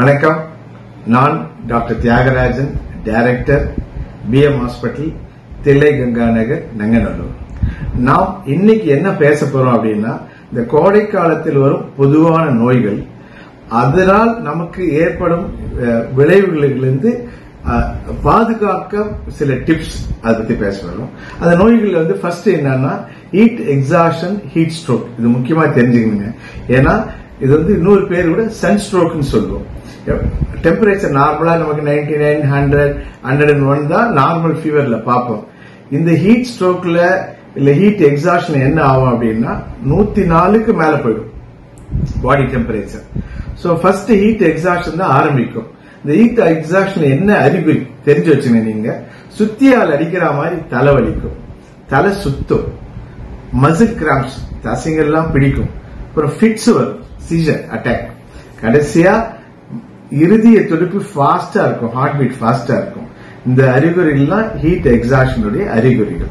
வணக்கம். நான் doctor Thiyagarajan, director, BM hospital, Thillai Ganga Nagar, Nanganallur. நாம் இன்னைக்கு என்ன பேச போறோம் அப்படின்னா, இந்த கோடை காலத்தில் வரும் பொதுவான நோய்கள், அதனால் நமக்கு ஏற்படும் விளைவுகளிலிருந்து பாதுகாக்க சில டிப்ஸ் அதை பத்தி பேச வரும். அந்த நோய்கள் வந்து ஃபர்ஸ்ட் என்னன்னா ஹீட் எக்ஸாஷன், ஹீட் ஸ்ட்ரோக். இது முக்கியமா தெரிஞ்சுக்கணுங்க. ஏன்னா இது வந்து இன்னொரு பேர் கூட சன் ஸ்ட்ரோக்னு சொல்லுவோம். டெம்பரேச்சர் நார்மலா நமக்கு 99, 100, 101 தான் நார்மல் ஃபீவர்ல பார்ப்போம். இந்த ஹீட் ஸ்ட்ரோக்ல இல்ல ஹீட் எக்ஸாஷன் என்ன ஆகும் அப்படின்னா 104க்கு மேல போயிடும் body temperature. So first heat exhaustion தான் ஆரம்பிக்கும். இந்த ஹீட் எக்ஸாஷன் என்ன அறிகுறி தெரிஞ்சு வச்சுங்க. நீங்க சுத்தியால் அடிக்கிற மாதிரி தலை வலிக்கும், தலை சுத்தும், மசில் கிராம்ஸ், தசைகள்லாம் பிடிக்கும், அப்புறம் ஃபிட்ஸ் வரும், சீசர் அட்டாக், கடைசியா இறுதிய துடிப்பு ஃபாஸ்டா இருக்கும், ஹார்ட் பீட் ஃபாஸ்டா இருக்கும். இந்த அறிகுறிகள்லாம் ஹீட் எக்ஸாஷனுடைய அறிகுறிகள்.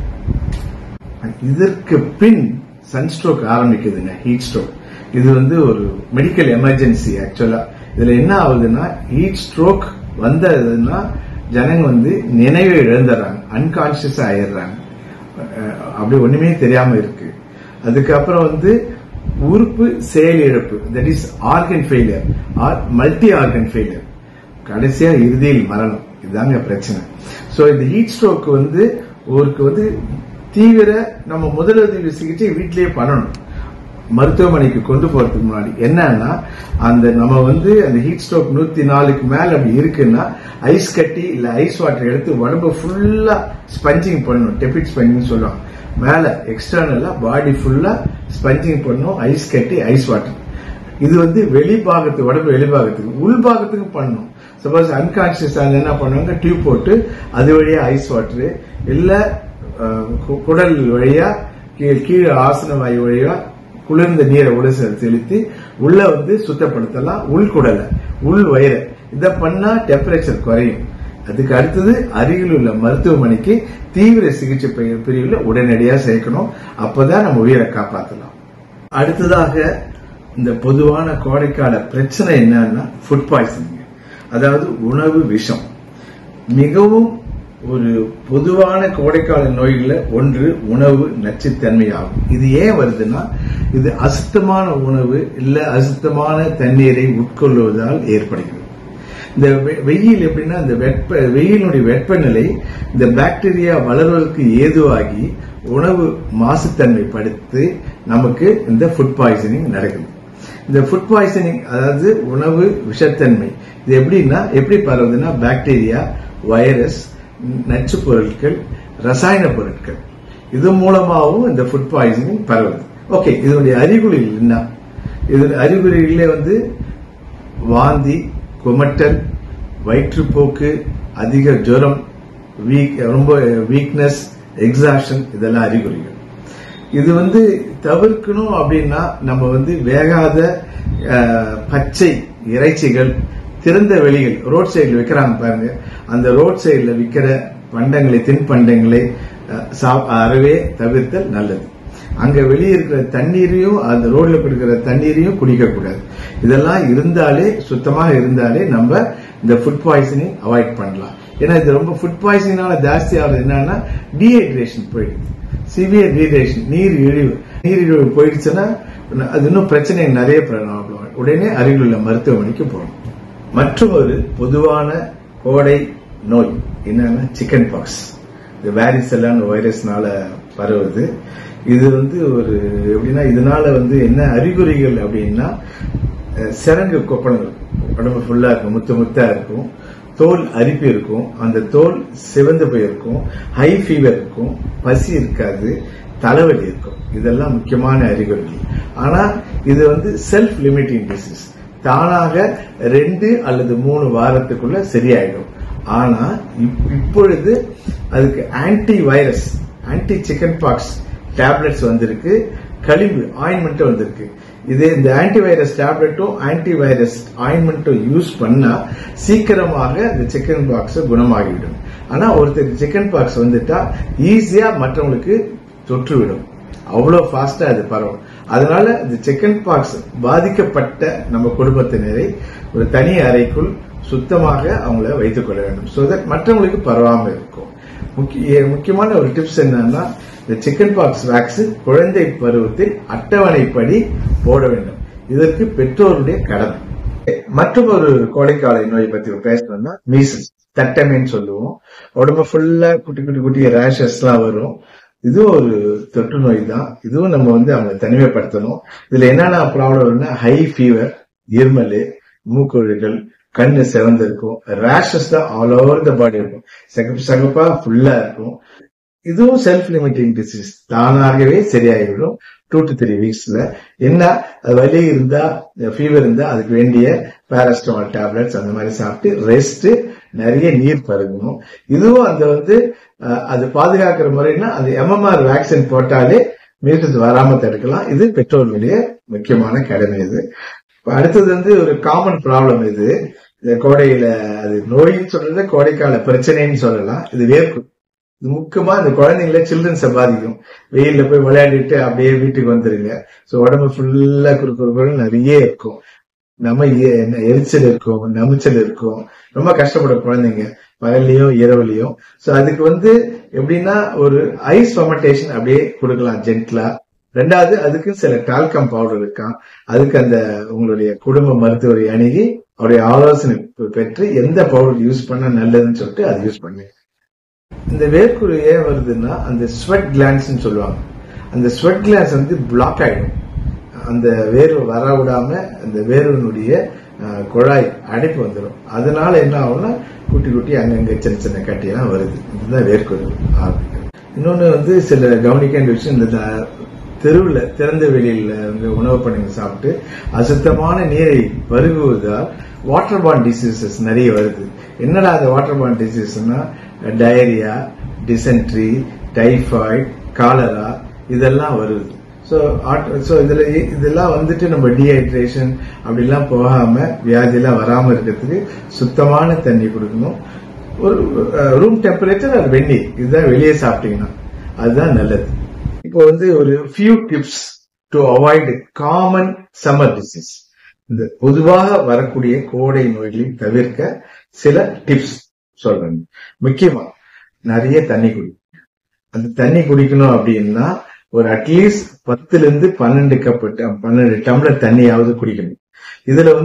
இதற்கு பின் சன்ஸ்ட்ரோக் ஆரம்பிக்குதுங்க, ஹீட் ஸ்ட்ரோக். இது வந்து ஒரு மெடிக்கல் எமர்ஜென்சி. ஆக்சுவலா இதுல என்ன ஆகுதுன்னா, ஹீட் ஸ்ட்ரோக் வந்ததுன்னா ஜனங்க வந்து நினைவை இழந்துடுறாங்க, அன்கான்சியஸா ஆயிடுறாங்க, அப்படி ஒண்ணுமே தெரியாம இருக்கு. அதுக்கப்புறம் வந்து உறுப்பு செயலிழப்பு, that is organ failure or multi organ failure, கடைசியா இறுதியில் மரணம். இதுதாங்க பிரச்சனை. சோ இந்த ஹீட் ஸ்ட்ரோக் வந்து ஊருக்கு வந்து தீவிர நம்ம முதலுதவி சிகிச்சை வீட்டிலேயே பண்ணணும். மருத்துவமனைக்கு கொண்டு போறதுக்கு முன்னாடி என்னன்னா, அந்த நம்ம வந்து அந்த ஹீட் ஸ்ட்ரோக் 104க்கு மேல அப்படி இருக்குன்னா ஐஸ் கட்டி இல்ல ஐஸ் வாட்டர் எடுத்து உடம்பு ஃபுல்லா ஸ்பஞ்சிங் பண்ணணும். டெபிட் ஸ்பஞ்சிங் சொல்லுவாங்க. மேல எக்ஸ்டர்னலா பாடி ஃபுல்லா ஸ்பஞ்சிங் பண்ணணும், ஐஸ் கட்டி ஐஸ் வாட்டர். இது வந்து வெளிபாகத்துக்கு, உடம்பு வெளிபாகத்துக்கு, உள்பாகத்துக்கு பண்ணணும். சப்போஸ் அன்கான்சியஸ் என்ன பண்ணுவாங்க, டியூப் போட்டு அது வழியா ஐஸ் வாட்டர் இல்ல குடல் வழியா கீழே ஆசன வாயு வழியா குளிர்ந்த நீரை உள்ள செலுத்தி உள்ள வந்து சுத்தப்படுத்தலாம். உள்குடலை, உள் வயிறை இதை பண்ணா டெம்பரேச்சர் குறையும். அதுக்கு அடுத்தது அருகில் உள்ள மருத்துவமனைக்கு தீவிர சிகிச்சை பிரிவில் உடனடியாக சேர்க்கணும். அப்பதான் நம்ம உயிரை காப்பாற்றலாம். அடுத்ததாக இந்த பொதுவான கோடைக்கால பிரச்சனை என்னன்னா ஃபுட் பாய்சனிங், அதாவது உணவு விஷம். மிகவும் ஒரு பொதுவான கோடைக்கால நோய்கள்ல ஒன்று உணவு நச்சுத்தன்மை ஆகும். இது ஏன் வருதுன்னா, இது அசுத்தமான உணவு இல்ல அசுத்தமான தண்ணீரை உட்கொள்வதால் ஏற்படுகிறது. இந்த வெயில் எப்படின்னா, இந்த வெயிலுடைய வெப்பநிலை இந்த பாக்டீரியா வளர்வதற்கு ஏதுவாகி உணவு மாசுத்தன்மை படுத்தி நமக்கு இந்த ஃபுட் பாய்சனிங் நடக்குது. இந்த ஃபுட் பாய்சனிங் அதாவது உணவு விஷத்தன்மை, இது எப்படின்னா எப்படி பரவுதுன்னா, பாக்டீரியா, வைரஸ், நச்சு பொருட்கள், ரசாயன பொருட்கள், இது மூலமாகவும் இந்த ஃபுட் பாய்சனிங் பரவுது. ஓகே, இதனுடைய அறிகுறிகள் என்ன? இதனுடைய அறிகுறிகளே வந்து வாந்தி, குமட்டல், வயிற்றுப்போக்கு, அதிக ஜுரம், ரொம்ப வீக்னஸ், எக்ஸாஷன், இதெல்லாம் அறிகுறிகள். இது வந்து தவிர்க்கணும் அப்படின்னா நம்ம வந்து வேகாத பச்சை இறைச்சிகள், திறந்த வெளிகள், ரோட் சைடில் விற்கிறாங்க பாருங்க, அந்த ரோட் சைடில் விற்கிற பண்டங்களை, தின்பண்டங்களை அறவே தவிர்த்தல் நல்லது. அங்க வெளியே இருக்கிற தண்ணீரையும், அந்த ரோட்ல கொடுக்கிற தண்ணீரையும் குடிக்க கூடாது. இதெல்லாம் இருந்தாலே, சுத்தமாக இருந்தாலே நம்ம இந்த ஃபுட் பாய்சனிங் அவாய்ட் பண்ணலாம். ஏன்னா இது ரொம்ப ஃபுட் பாய்சனிங்னால ஜாஸ்தி ஆகுது என்னன்னா, டீஹைட்ரேஷன் போயிடுது, சிவியர் டீஹைட்ரேஷன், நீரிழிவு போயிடுச்சுன்னா அது இன்னும் பிரச்சனை நிறைய ப்ராப்ளம். உடனே அருகில் உள்ள மருத்துவமனைக்கு போகணும். மற்றொரு பொதுவான கோடை நோய் என்னன்னா சிக்கன் பாக்ஸ். இந்த வாரிசெல்லான வைரஸ்னால பரவுது. இது வந்து ஒரு எப்படின்னா, இதனால வந்து என்ன அறிகுறிகள் அப்படின்னா, சிரங்கு கொப்பளங்கள் உடம்பு ஃபுல்லா இருக்கும், முத்தா இருக்கும், தோல் அரிப்பு இருக்கும், அந்த தோல் சிவந்து போயிருக்கும், ஹை ஃபீவர் இருக்கும், பசி இருக்காது, தலைவலி இருக்கும். இதெல்லாம் முக்கியமான அறிகுறிகள். ஆனா இது வந்து செல்ஃப் லிமிட்டிங் டிசீஸ், தானாக 2 அல்லது 3 வாரத்துக்குள்ள சரியாயிடும். ஆனா இப்பொழுது அதுக்கு anti virus, anti chicken pox tablets வந்திருக்கு, கழிவு ஆயின்மெண்ட் வந்திருக்கு. இதே இந்த ஆன்டிவைரஸ் டேப்லெட்டும் ஆன்டி வைரஸ் ஆயின்மெண்ட்டும் யூஸ் பண்ணா சீக்கிரமாக இந்த சிக்கன் பாக்ஸ் குணமாகிவிடும். ஆனா ஒருத்தருக்கு சிக்கன் பாக்ஸ் வந்துட்டா ஈஸியா மற்றவங்களுக்கு தொற்றுவிடும், அவ்வளவு ஃபாஸ்டா அது பரவும். அதனால இந்த சிக்கன் பாக்ஸ் பாதிக்கப்பட்ட நம்ம குடும்பத்தினரை ஒரு தனி அறைக்குள் சுத்தமாக அவங்கள வைத்துக் கொள்ள வேண்டும். சோ தட் மற்றவங்களுக்கு பரவாம இருக்கும். முக்கியமான ஒரு டிப்ஸ் என்னன்னா, இந்த சிக்கன் பாக்ஸ் வேக்சின் குழந்தை பருவத்தில் அட்டவணைப்படி போட வேண்டும். இதற்கு பெற்றோருடைய கடமை. மற்றும் ஒரு கோடைக்கால நோய் பத்தி பேசணும்னா மீசல்ஸ், தட்டமைன்னு சொல்லுவோம். உடம்பு ஃபுல்லா குட்டி குட்டி குட்டி ரேஷஸ் எல்லாம் வரும். இதுவும் ஒரு தொற்று நோய் தான். இதுவும் நம்ம அவங்க தனிமைப்படுத்தணும். இதுல என்னென்ன ப்ராப்ளம் வரும்னா, ஹை ஃபீவர், இருமல், மூக்குழிகள், கண்ணு செவந்து இருக்கும், ரேஷஸ் தான் ஆல் ஓவர் த பாடி இருக்கும், சகப்பு சகப்பா ஃபுல்லா இருக்கும். இதுவும் செல்ஃப் லிமிட்டிங் டிசீஸ், தானாகவே சரியாகிவிடும் 2 to 3 வீக்ஸ்ல. என்ன வலி இருந்தா, ஃபீவர் இருந்தா அதுக்கு வேண்டிய பாராசிட்டமால் டேப்லெட்ஸ் அந்த மாதிரி சாப்பிட்டு ரெஸ்ட், நிறைய நீர் பருகணும். இதுவும் அது பாதுகாக்கிற முறைன்னா அது MMR வேக்சின் போட்டாலே மீசல்ஸ் வராம தடுக்கலாம். இது பெற்றோர்களுடைய முக்கியமான கடமை. இது அடுத்தது ஒரு காமன் ப்ராப்ளம். இது இந்த கோடையில அது நோயின்னு சொல்றது, கோடைக்கால பிரச்சனைன்னு சொல்லலாம். இது வேர்க்கும். இது முக்கியமா இந்த குழந்தைங்கள சில்ட்ரன்ஸை பாதிக்கும். வெயில்ல போய் விளையாடிட்டு அப்படியே வீட்டுக்கு வந்துருங்க. சோ உடம்பு ஃபுல்லா குறுக்குறு நிறைய இருக்கும், நம்ம எரிச்சல் இருக்கும், நமிச்சல் இருக்கும். ரொம்ப கஷ்டப்படும் குழந்தைங்க பகல்லையும் இரவுலையும். சோ அதுக்கு எப்படின்னா ஒரு ஐஸ் ஃபெர்மெண்டேஷன் அப்படியே கொடுக்கலாம் ஜென்ட்லா. ரெண்டாவது அதுக்கு சில டால்கம் பவுடர் இருக்கான். அதுக்கு உங்களுடைய குடும்ப மருத்துவரை அணுகி அவருடைய ஆலோசனை பெற்று எந்த பவுடர் யூஸ் பண்ண நல்லதுன்னு சொல்லிட்டு அதை யூஸ் பண்ணு. இந்த வேர்க்குரு ஏன் வருதுன்னா, அந்த ஸ்வெட் கிளான்ஸ் சொல்லுவாங்க. அந்த ஸ்வெட் கிளான்ஸ் பிளாக் ஆயிடும். அந்த வேர்வை வர விடாம அந்த வேர்வனுடைய குழாய் அடைப்பு வந்துடும். அதனால என்ன ஆகும்னா, குட்டி குட்டி அங்கங்க சின்ன சின்ன கட்டியெல்லாம் வருது. இதுதான் வேர்க்குரு ஆரம்பிக்கும். இன்னொன்னு சில கவனிக்க வேண்டிய விஷயம், இந்த தெருவுல திறந்த வெளியில உணவு பண்ணி சாப்பிட்டு அசுத்தமான நீரை பருகுவதால் வாட்டர் பார்ன் டிசீசஸ் நிறைய வருது. என்னடா அந்த வாட்டர் பார்ன் டிசீஸ்னா, டயரியா, டிசென்ட்ரி, டைபாய்டு, காலரா இதெல்லாம் வருது. சோ இதெல்லாம் நம்ம டீஹைட்ரேஷன் அப்படிலாம் போகாம வியாதியெல்லாம் வராம இருக்கிறதுக்கு சுத்தமான தண்ணி கொடுக்கணும். ஒரு ரூம் டெம்பரேச்சர் அது வெந்நீர், இதுதான் வெளியே சாப்பிட்டீங்கன்னா அதுதான் நல்லது. இப்போ ஒரு few tips to avoid common summer disease. இந்த பொதுவாக வரக்கூடிய கோடை நோய்களை தவிர்க்க சில டிப்ஸ் சொல்றேன். முக்கியமா நிறைய தண்ணி குடிக்கணும். அந்த தண்ணி குடிக்கணும் அப்படின்னா ஒரு அட்லீஸ்ட் 10 to 12 டம்ளர் தண்ணியாவது குடிக்கணும். இதுல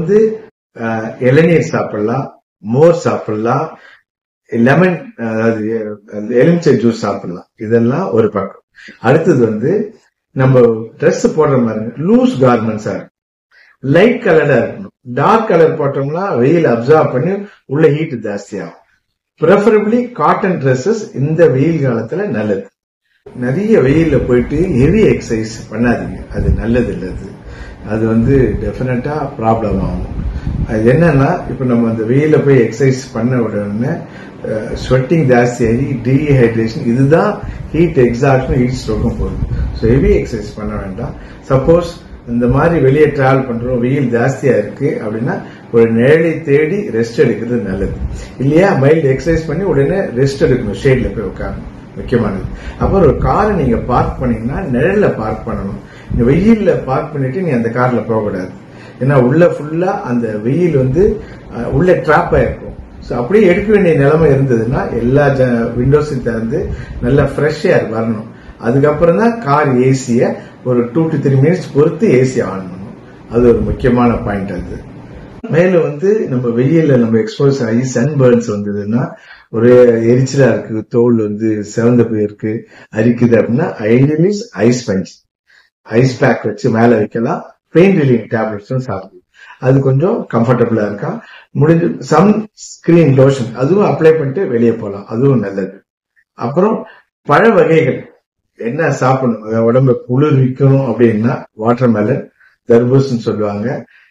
இளநீர் சாப்பிடலாம், மோர் சாப்பிடலாம், லெமன் அதாவது எலுமிச்சை ஜூஸ் சாப்பிடலாம். இதெல்லாம் ஒரு பக்கம். அடுத்தது நம்ம ட்ரெஸ் போடுற மாதிரி லூஸ் கார்மெண்ட்ஸா இருக்கும், லைட் கலரா இருக்கணும். டார்க் கலர் போட்டோம்னா வெயில் அப்சர்வ் பண்ணி உள்ள ஹீட் ஜாஸ்தி ஆகும். ப்ரெஃபரபிளி காட்டன் ட்ரெஸ்ஸஸ் இந்த வெயில் காலத்துல நல்லது. நிறைய வெயில்ல போயிட்டு ஹெவி எக்ஸசைஸ் பண்ணாதீங்க, அது நல்லது இல்லை. அது டெஃபினட்டா ப்ராப்ளம் ஆகும். அது என்னன்னா, இப்ப நம்ம அந்த வெயில போய் எக்ஸசைஸ் பண்ண உடனே ஸ்வெட்டிங் ஜாஸ்தி ஆகி டீஹைட்ரேஷன், இதுதான் ஹீட் எக்ஸாஸ்டும் ஹீட் ஸ்ட்ரோக்கும் போகுது. ஸோ ஹெவி எக்ஸசைஸ் பண்ண வேண்டாம். சப்போஸ் இந்த மாதிரி வெளியே டிராவல் பண்றோம், வெயில் ஜாஸ்தியா இருக்கு அப்படின்னா ஒரு நிழலை தேடி ரெஸ்ட் எடுக்கிறது நல்லது. இல்லையா மைல்டு எக்ஸசைஸ் பண்ணி உடனே ரெஸ்ட் எடுக்கணும், ஷேட்ல போய் உட்காரணும், முக்கியமானது. அப்புறம் ஒரு காரை நீங்க பார்க் பண்ணீங்கன்னா நிழல்ல பார்க் பண்ணணும். இந்த வெயில்ல பார்க் பண்ணிட்டு நீ அந்த கார்ல போகக்கூடாது. ஏன்னா உள்ள ஃபுல்லா அந்த வெயில் உள்ள ட்ராப் ஆயிருக்கும். ஸோ அப்படியே எடுக்க வேண்டிய நிலைமை இருந்ததுன்னா எல்லா விண்டோஸையும் திறந்து நல்லா ஃப்ரெஷ் ஏர் வரணும். அதுக்கப்புறம் தான் கார் ஏசிய ஒரு 2 to 3 மினிட்ஸ் பொறுத்து ஏசி ஆன் பண்ணணும். அது ஒரு முக்கியமான பாயிண்ட். அது மேலும் நம்ம வெயில்ல நம்ம எக்ஸ்போஸ் ஆகி சன் பர்ன்ஸ் வந்ததுன்னா ஒரு எரிச்சலா இருக்கு, தோல் சிவந்த போயிருக்கு, அரிக்குது அப்படின்னா ideally ice punch, ice pack வச்சு மேல வைக்கலாம். பெயின் ரிலீவ் டேப்லெட்ஸும் சாப்பிடலாம். அது கொஞ்சம் கம்ஃபர்டபுளா இருக்கா. முடிஞ்சு சன் ஸ்கிரீன் லோஷன் அதுவும் அப்ளை பண்ணிட்டு வெளியே போகலாம், அதுவும் நல்லது. அப்புறம் பழ வகைகள் என்ன சாப்பிடணும், உடம்பு குளிர்விக்கணும் அப்படின்னா வாட்டர் மெலன், தர்பூசன்னு சொல்லுவாங்க,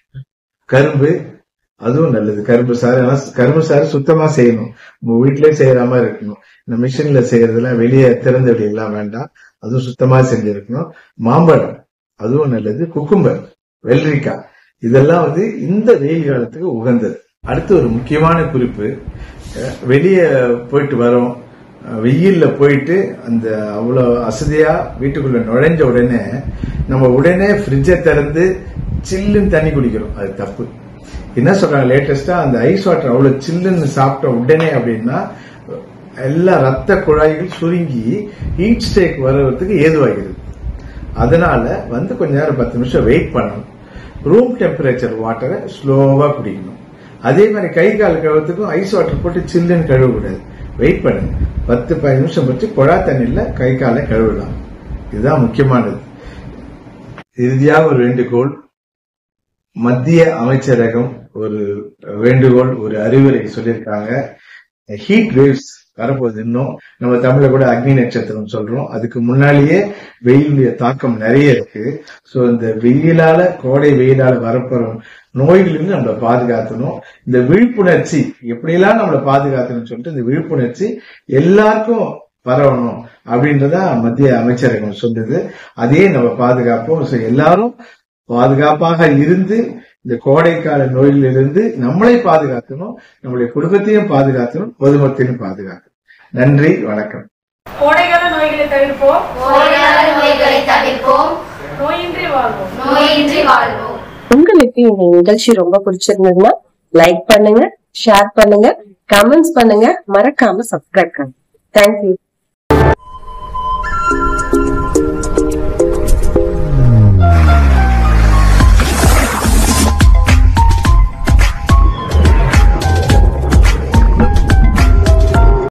கரும்பு அதுவும் நல்லது. கரும்பு சாறு சுத்தமா செய்யணும், உங்க வீட்டிலே செய்யற மாதிரி இருக்கணும். இந்த மிஷின்ல செய்யறதுல வெளியே திறந்த வெளியெல்லாம் வேண்டாம், அதுவும் சுத்தமா செஞ்சிருக்கணும். மாம்பழம் அதுவும் நல்லது. குக்கும்பர், வெள்ளரிக்காய் இதெல்லாம் இந்த வெயில் காலத்துக்கு உகந்தது. அடுத்து ஒரு முக்கியமான குறிப்பு, வெளியே போயிட்டு வரோம், வெயில்ல போயிட்டு அந்த அவ்வளவு அசதியா வீட்டுக்குள்ள நுழைஞ்ச உடனே நம்ம உடனே ஃப்ரிட்ஜை திறந்து சில்லுன்னு தண்ணி குடிக்கிறோம். அது தப்பு. என்ன சொல்றாங்க லேட்டஸ்டா, அந்த ஐஸ் வாட்டர் அவ்வளவு சில்லுன்னு சாப்பிட்ட உடனே அப்படின்னா எல்லா ரத்த குழாய்கள் சுருங்கி ஹீட் ஸ்ட்ரோக் வர்றதுக்கு ஏதுவாகிறது. அதனால கொஞ்ச நேரம் 10 நிமிஷம் வெயிட் பண்ணணும். ரூம் டெம்பரேச்சர் வாட்டரை ஸ்லோவா குடிக்கணும். அதே மாதிரி கை கால் கழுவுறதுக்கும் ஐஸ் வாட்டர் போட்டு சில்லுன்னு கழுவக்கூடாது. வெயிட் பண்ணுங்க, 10-15 நிமிஷம் வச்சு குழா தண்ணியில கை காலை கழுவலாம். இதுதான் முக்கியமானது. இறுதியாக ஒரு வேண்டுகோள், மத்திய அமைச்சரகம் ஒரு வேண்டுகோள், ஒரு அறிவுரை சொல்லியிருக்காங்க. ஹீட் வேவ்ஸ் வரப்போகுது. இன்னும் நம்ம தமிழ்ல கூட அக்னி நட்சத்திரம் சொல்றோம். அதுக்கு முன்னாலேயே வெயிலுடைய தாக்கம் நிறைய இருக்கு. சோ இந்த வெயிலால, கோடை வெயிலால வரப்போற நோய்களிலிருந்து நம்மளை பாதுகாக்கணும். இந்த விழிப்புணர்ச்சி எப்படியெல்லாம் நம்மளை பாதுகாக்கணும்னு சொல்லிட்டு இந்த விழிப்புணர்ச்சி எல்லாருக்கும் பரவணும் அப்படின்றத மத்திய அமைச்சரகம் சொல்லுது. அதே நம்ம பாதுகாப்போம். எல்லாரும் பாதுகாப்பாக இருந்து இந்த கோடைக்கால நோயிலிருந்து நம்மளை பாதுகாக்கணும், நம்மளுடைய குடும்பத்தையும் பாதுகாக்கணும், பொதுமக்களையும் பாதுகாக்கணும். நன்றி, வணக்கம். கோடைக்கால நோய்களை தவிர்ப்போம், நோயின்றி வாழ்வோம். உங்களுக்கு இந்த நிகழ்ச்சி ரொம்ப பிடிச்சிருந்ததுன்னா லைக் பண்ணுங்க, ஷேர் பண்ணுங்க, கமெண்ட்ஸ் பண்ணுங்க, மறக்காம சப்ஸ்கிரைப் பண்ணுங்க. தேங்க்யூ.